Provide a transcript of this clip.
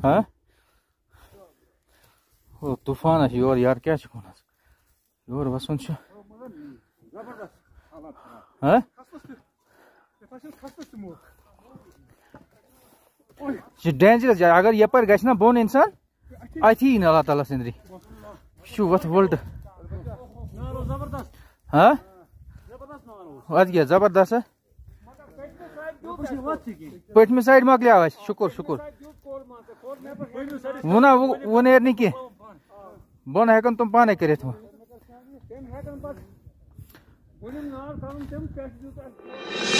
हाँ वो तूफान योर यार क्या योर वसन हाँ डेंजरस जाए अगर यपर गश ना बोन इंसान अथी अल्लाह ताला सिंदरी शू वत वोल्ट हाँ क्या जबरदस्त है पटमि साइड मकलिया शुक्र शुक्र वो ना वो नेर नहीं कह बोन हेकन तुम पाने कर